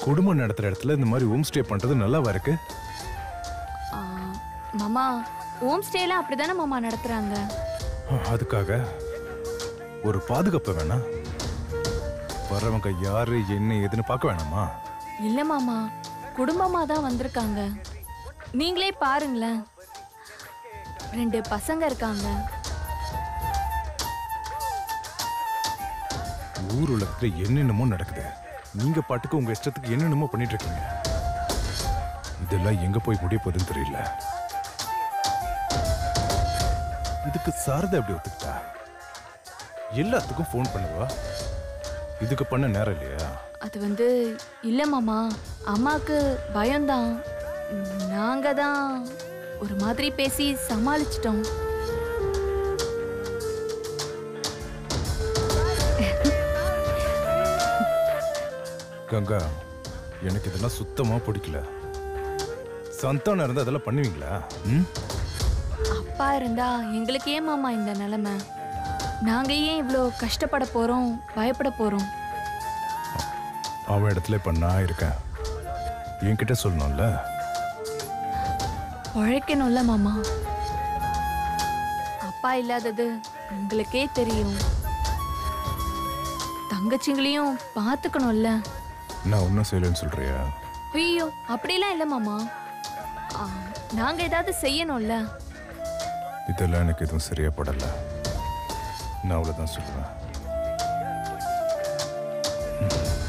குடும்பம் நடத்துற இடத்துல இந்த மாதிரி ஹோம் ஸ்டே பண்றது நல்லாவா இருக்கு? மாமா ஹோம் ஸ்டேல அப்படிதானே மாமா நடத்துறாங்க. அதுக்காக ஒரு பாதுகாப்பு வேணாம்? வர்றவங்க யாரு என்ன ஏதுன்னு பார்க்க வேணாமா? இல்ல மாமா, குடும்பமா தான் வந்திருக்காங்க. நீங்களே பாருங்களேன், 2 பசங்க இருக்காங்க. ஊர் உலகத்துல என்னென்னமோ நடக்குது. நீங்க பாட்டுக்கு உங்க இஷ்டத்துக்கு என்னென்னமோ பண்ணிட்டு இருக்கீங்க. இதெல்லாம் எங்க போய் முடிய போகுதுன்னு தெரியல. இதுக்கு சாரதா எப்படி ஒத்துக்கிட்டா? எல்லாத்துக்கும் ஃபோன் பண்ணுவா, இதுக்கு பண்ண நேரம் இல்லையா? அது இல்ல மாமா, அம்மாக்கு பயம்தான். நாங்க தான் ஒரு மாதிரி பேசி சமாளிச்சிட்டோம். கங்கா, எனக்கு இதெல்லாம் சுத்தமா பிடிக்கல. சந்தானம் இருந்தா அதெல்லாம் பண்ணுவீங்களா? அப்பா இருந்தா எங்களுக்கு ஏன் மாமா இந்த நிலைமை? நாங்க ஏன் இவ்வளோ கஷ்டப்பட போறோம், பயப்பட போறோம்? அவன் இடத்துல இப்ப நான் இருக்கேன். என்கிட்ட சொல்லணும்ல. உழைக்கணும்ல மாமா. அப்பா இல்லாதது உங்களுக்கே தெரியும். தங்கச்சிங்களையும் பார்த்துக்கணும்ல. நான் ஒன்னும் செய்யலன்னு சொல்றியா? ஐயோ, அப்படிலாம் இல்ல மாமா. நாங்க ஏதாவது செய்யணும்ல. இதெல்லாம் எனக்கு எதுவும் சரியா படல. நான் அவ்வளவுதான் சொல்லுவேன்.